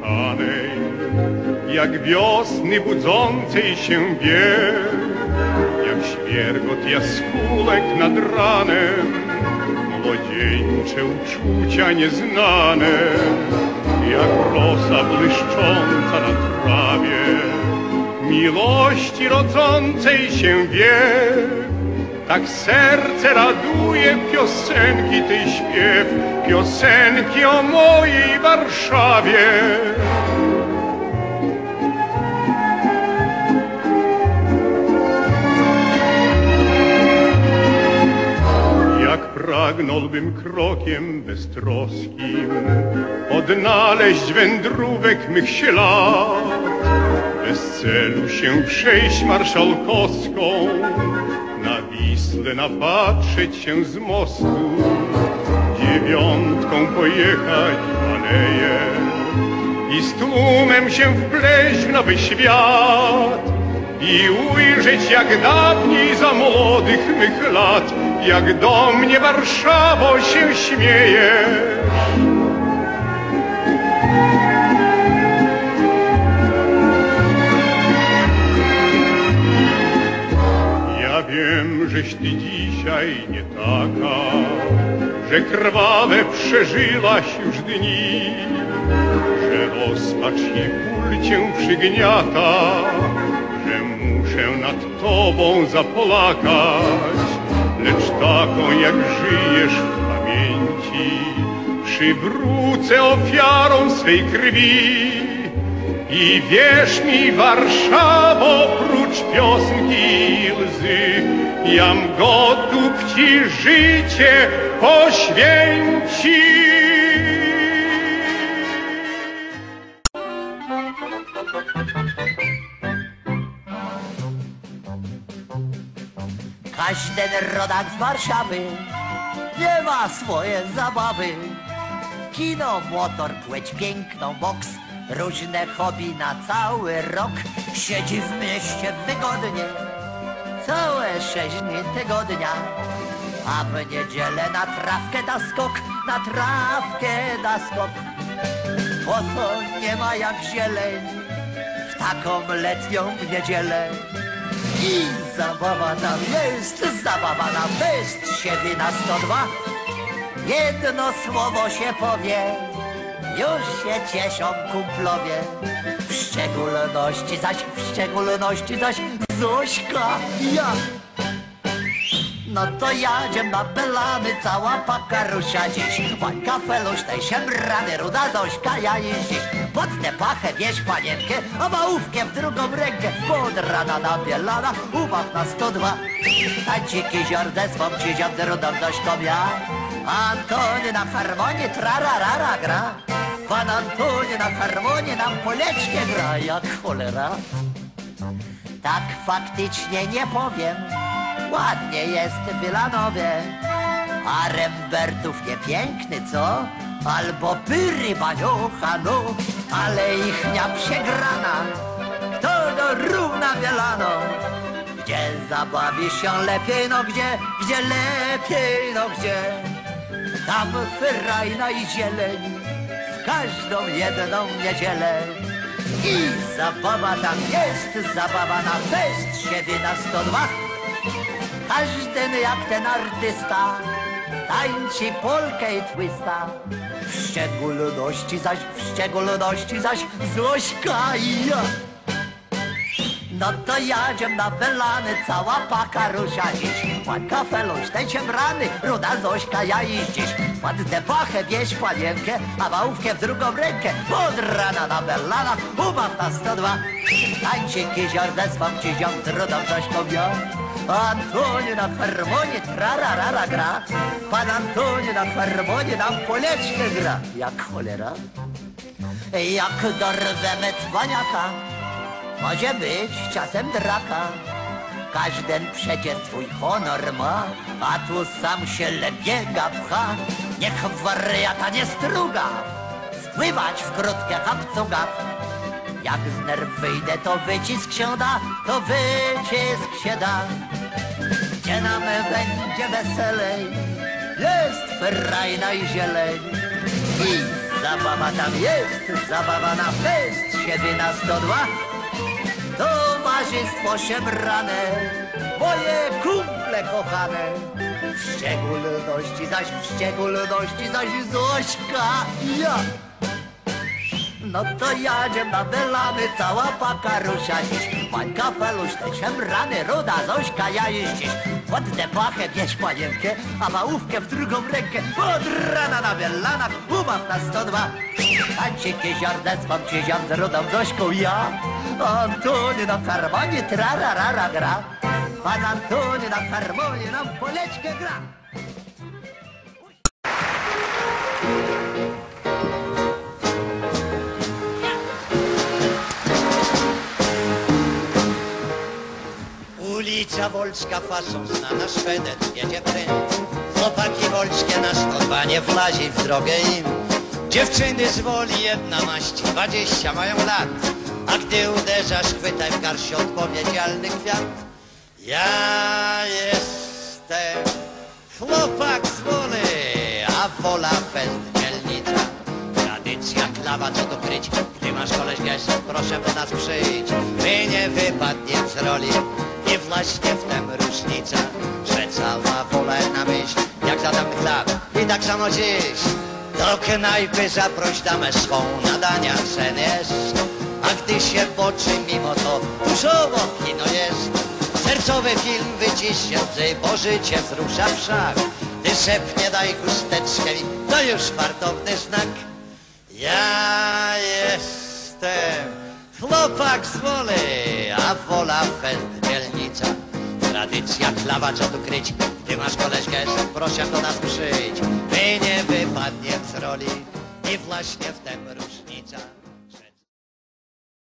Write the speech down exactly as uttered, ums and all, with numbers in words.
kochanej, jak wiosny budzącej się bieg, jak świergot jaskółek nad ranem, młodzieńcze uczucia nieznane, jak rosa błyszcząca na trawie, miłości rodzącej się wiek. Tak serce raduje piosenki tej śpiew, piosenki o mojej Warszawie. Jak pragnąłbym krokiem beztroskim odnaleźć wędrówek mych ślad, bez celu się przejść marszałkowską, na Wisłę napatrzeć się z mostu, dziewiątką pojechać w aleję i z tłumem się wpleść w nowy świat i ujrzeć jak dawniej za młodych mych lat, jak do mnie Warszawo się śmiejesz. Ja wiem, żeś ty dzisiaj nie taka, że krwawe przeżyłaś już dni, że rozpacz i ból cię przygniata, że muszę nad tobą zapłakać, lecz taką jak żyjesz w pamięci przywrócę ofiarą swej krwi. I wierz mi, Warszawo, prócz piosenki i łzy, jam gotów ci życie poświęcić. Każdy rodak z Warszawy nie ma swoje zabawy. Kino, motor, płeć piękną, boks, różne hobby na cały rok. Siedzi w mieście wygodnie całe sześć dni tygodnia, a w niedzielę na trawkę da skok, na trawkę da skok. Bo to nie ma jak zieleń w taką letnią niedzielę. I zabawa tam jest, zabawa na fest, siedzi na sto dwa. Jedno słowo się powie, już się cieszą kumplowie. W szczególności zaś, w szczególności zaś Zośka i ja. No to jadziem na Belany, cała paka rusza dziś. Pan kafelusz, tej szemrany, ruda Zośka, ja jest dziś. Pod tę pachę wieź panienkę, a małówkę w drugą rękę. Pod rana na Bielana, ubaw na sto dwa. Tanciki ziordestwom, ci ziom z rudą Zośką ja. Antoni na harmonii trararara gra. Pan Antoni na harmonii nam poleczkę gra jak cholera. Tak faktycznie nie powiem, ładnie jest w Wilanowie. A Rembertów nie piękny, co? Albo Pyry Baniucha, no. Ale ichnia przegrana, kto do równa Wielano. Gdzie zabawi się lepiej, no gdzie, gdzie lepiej, no gdzie. Tam frajna i zieleń w każdą jedną niedzielę. I zabawa tam jest, zabawa na fest, siedzi na sto dwa. Każdy jak ten artysta tańczy polkę i twista. W szczególności zaś, w szczególności zaś Zośka i ja. No to jadziem na Belany, cała paka rusza dziś. Pan kafelusz, ten ciemrany, ruda Zośka, ja iść dziś. Pod tę pachę wieź panienkę, a małówkę w drugą rękę. Pod rana na Belana, ubaw na sto dwa. Tańczyki ziordestwom, ci ziom z rudą Zośką ja. Antoni na harmonii trararara gra. Pan Antoni na harmonii nam poleczkę gra jak cholera. Jak dorwemy cwaniaka, może być czasem draka. Każdy przecież swój honor ma, a tu sam się lebiega pcha. Niech wariata nie struga, spływać w krótkie kapcugach. Jak z nerw wyjdę, to wycisk się da, to wycisk się da. Gdzie nam będzie weselej, jest frajna i zieleń. I zabawa tam jest, zabawa na fest, siedzi na sto dwa. Towarzystwo szemrane, moje kumple kochane. W szczególności zaś, w szczególności zaś Zośka i ja. No to jadziem na wylany, cała pakarusia dziś. Mańka feluś, te szemrany, ruda Zośka, ja jest dziś. Pod depachę bierz panienkę, a małówkę w drugą rękę. Od rana na wielanach, ubaw na sto dwa. Tańczyki ziarnectwam ci ziam z rudą Zośką ja. Antoni na harmonii trararara gra. Pan Antoni na harmonii nam poleczkę gra. Ulica Wolska fason znana, Szwedec jedzie pręd. Chłopaki wolskie na sto dwa nie wlazi w drogę im. Dziewczyny z woli jedna maść, dwadzieścia mają lat. A gdy uderzasz, chwytaj w garści odpowiedzialny kwiat. Ja jestem chłopak z Woli, a Wola Dzielnica. Tradycja, klawa, co tu kryć. Gdy masz koleś gest, proszę do nas przyjdź. By nie wypadnie z roli. I właśnie w tem różnica, że cała Wola na myśl, jak zadam chleb. I tak samo dziś do knajpy zaproś damę swą, nadania sen jest. A gdy się boczy mimo to, dużowo kino jest. Sercowy film wyciśnie łzy, bo życie wzrusza wszak. Ty szepnie daj chusteczkę i to już fartowny znak. Ja jestem chłopak z Woli, a Wola Dzielnica. Tradycja, klawa, co tu kryć. Gdy masz koleś gest, proszę do nas przyjdź. By nie wypadnie z roli. I właśnie w tem różnica.